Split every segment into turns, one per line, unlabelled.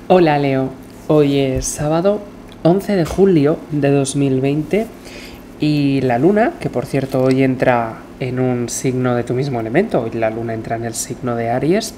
Hola Leo, hoy es sábado 11 de julio de 2020 y la luna, que por cierto hoy entra en un signo de tu mismo elemento, hoy la luna entra en el signo de Aries,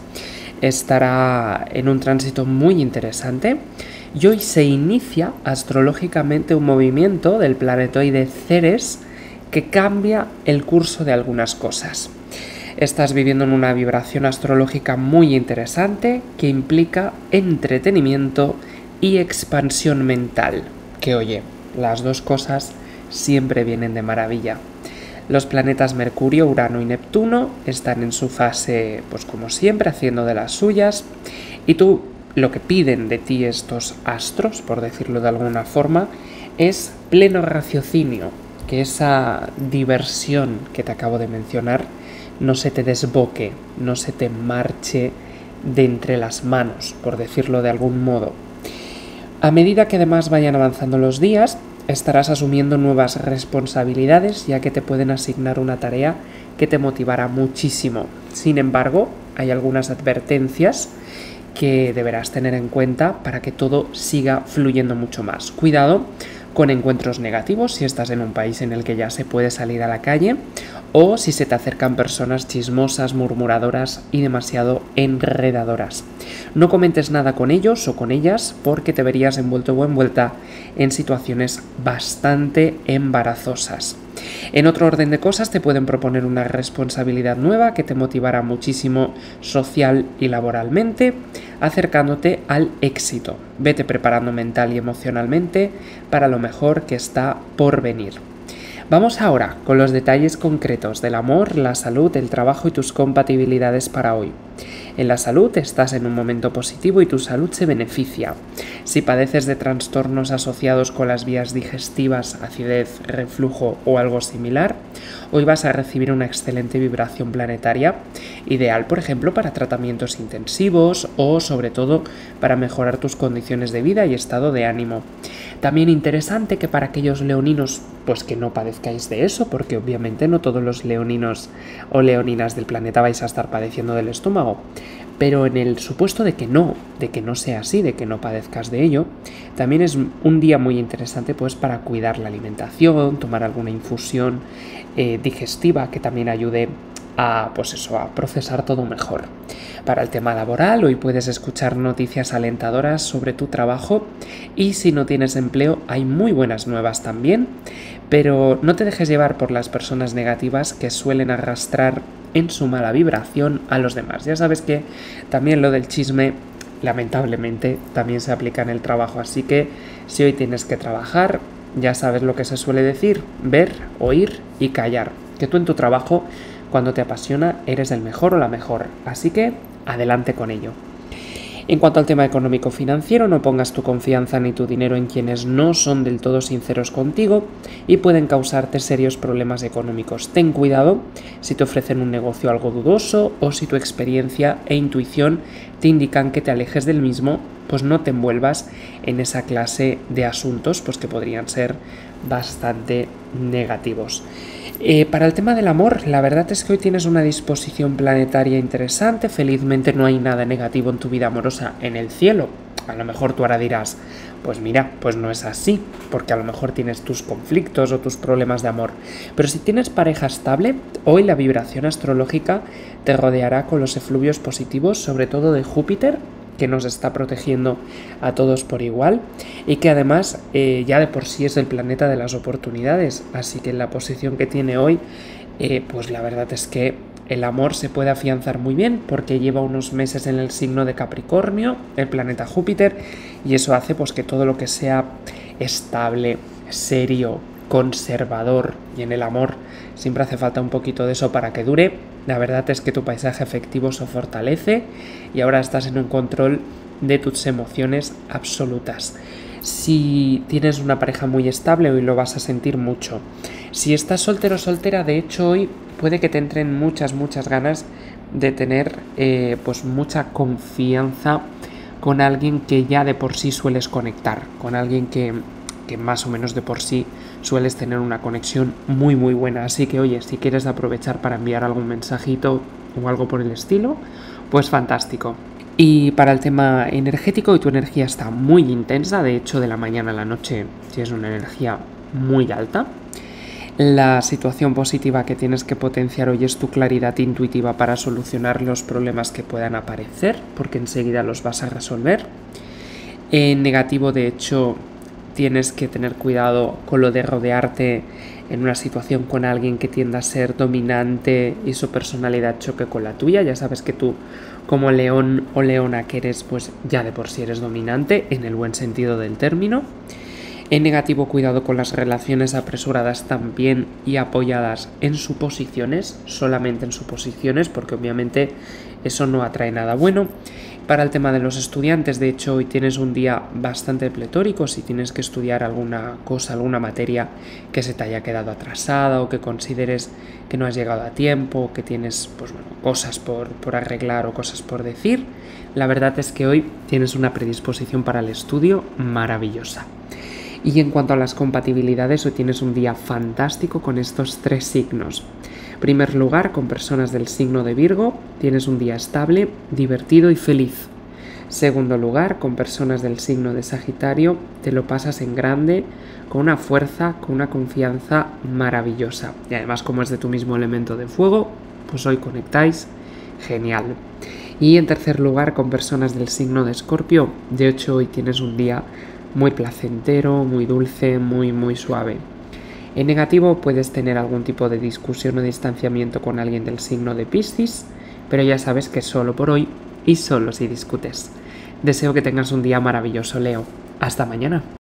estará en un tránsito muy interesante y hoy se inicia astrológicamente un movimiento del planetoide Ceres que cambia el curso de algunas cosas. Estás viviendo en una vibración astrológica muy interesante que implica entretenimiento y expansión mental. Que oye, las dos cosas siempre vienen de maravilla. Los planetas Mercurio, Urano y Neptuno están en su fase, pues como siempre, haciendo de las suyas. Y tú, lo que piden de ti estos astros, por decirlo de alguna forma, es pleno raciocinio, que esa diversión que te acabo de mencionar no se te desboque, no se te marche de entre las manos, por decirlo de algún modo. A medida que además vayan avanzando los días, estarás asumiendo nuevas responsabilidades, ya que te pueden asignar una tarea que te motivará muchísimo. Sin embargo, hay algunas advertencias que deberás tener en cuenta para que todo siga fluyendo mucho más. Cuidado con encuentros negativos si estás en un país en el que ya se puede salir a la calle o si se te acercan personas chismosas, murmuradoras y demasiado enredadoras. No comentes nada con ellos o con ellas porque te verías envuelto o envuelta en situaciones bastante embarazosas. En otro orden de cosas te pueden proponer una responsabilidad nueva que te motivará muchísimo social y laboralmente, acercándote al éxito. Vete preparando mental y emocionalmente para lo mejor que está por venir. Vamos ahora con los detalles concretos del amor, la salud, el trabajo y tus compatibilidades para hoy. En la salud estás en un momento positivo y tu salud se beneficia. Si padeces de trastornos asociados con las vías digestivas, acidez, reflujo o algo similar, hoy vas a recibir una excelente vibración planetaria, ideal por ejemplo para tratamientos intensivos o sobre todo para mejorar tus condiciones de vida y estado de ánimo. También interesante que para aquellos leoninos, pues que no padezcáis de eso, porque obviamente no todos los leoninos o leoninas del planeta vais a estar padeciendo del estómago, pero en el supuesto de que no sea así, de que no padezcas de ello, también es un día muy interesante pues para cuidar la alimentación, tomar alguna infusión digestiva que también ayude a procesar todo mejor. Para el tema laboral, hoy puedes escuchar noticias alentadoras sobre tu trabajo y si no tienes empleo hay muy buenas nuevas también, pero no te dejes llevar por las personas negativas que suelen arrastrar en su mala vibración a los demás. Ya sabes que también lo del chisme, lamentablemente, también se aplica en el trabajo, así que si hoy tienes que trabajar, ya sabes lo que se suele decir, ver, oír y callar, que tú en tu trabajo, cuando te apasiona, eres el mejor o la mejor, así que adelante con ello. En cuanto al tema económico-financiero, no pongas tu confianza ni tu dinero en quienes no son del todo sinceros contigo y pueden causarte serios problemas económicos. Ten cuidado si te ofrecen un negocio algo dudoso o si tu experiencia e intuición te indican que te alejes del mismo, pues no te envuelvas en esa clase de asuntos pues que podrían ser bastante negativos. Para el tema del amor, la verdad es que hoy tienes una disposición planetaria interesante, felizmente no hay nada negativo en tu vida amorosa en el cielo. A lo mejor tú ahora dirás, pues mira, pues no es así, porque a lo mejor tienes tus conflictos o tus problemas de amor. Pero si tienes pareja estable, hoy la vibración astrológica te rodeará con los efluvios positivos, sobre todo de Júpiter, que nos está protegiendo a todos por igual y que además ya de por sí es el planeta de las oportunidades, así que en la posición que tiene hoy, pues la verdad es que el amor se puede afianzar muy bien porque lleva unos meses en el signo de Capricornio, el planeta Júpiter, y eso hace pues que todo lo que sea estable, serio, conservador, y en el amor siempre hace falta un poquito de eso para que dure. La verdad es que tu paisaje afectivo se fortalece y ahora estás en un control de tus emociones absolutas. Si tienes una pareja muy estable, hoy lo vas a sentir mucho. Si estás soltero o soltera, de hecho hoy puede que te entren muchas ganas de tener pues mucha confianza con alguien que ya de por sí sueles conectar, con alguien que más o menos de por sí sueles tener una conexión muy buena. Así que oye, si quieres aprovechar para enviar algún mensajito o algo por el estilo, pues fantástico. Y para el tema energético, hoy tu energía está muy intensa, de hecho de la mañana a la noche tienes una energía muy alta. La situación positiva que tienes que potenciar hoy es tu claridad intuitiva para solucionar los problemas que puedan aparecer, porque enseguida los vas a resolver. En negativo, de hecho, tienes que tener cuidado con lo de rodearte en una situación con alguien que tienda a ser dominante y su personalidad choque con la tuya. Ya sabes que tú, como león o leona que eres, pues ya de por sí eres dominante, en el buen sentido del término. En negativo, cuidado con las relaciones apresuradas también y apoyadas en suposiciones, solamente en suposiciones, porque obviamente eso no atrae nada bueno. Para el tema de los estudiantes, de hecho, hoy tienes un día bastante pletórico. Si tienes que estudiar alguna cosa, alguna materia que se te haya quedado atrasada o que consideres que no has llegado a tiempo, que tienes pues, bueno, cosas por arreglar o cosas por decir, la verdad es que hoy tienes una predisposición para el estudio maravillosa. Y en cuanto a las compatibilidades, hoy tienes un día fantástico con estos 3 signos. En primer lugar, con personas del signo de Virgo, tienes un día estable, divertido y feliz. Segundo lugar, con personas del signo de Sagitario, te lo pasas en grande, con una fuerza, con una confianza maravillosa. Y además, como es de tu mismo elemento de fuego, pues hoy conectáis genial. Y en tercer lugar, con personas del signo de Escorpio, de hecho hoy tienes un día muy placentero, muy dulce, muy suave. En negativo puedes tener algún tipo de discusión o distanciamiento con alguien del signo de Piscis, pero ya sabes que solo por hoy y solo si discutes. Deseo que tengas un día maravilloso, Leo. Hasta mañana.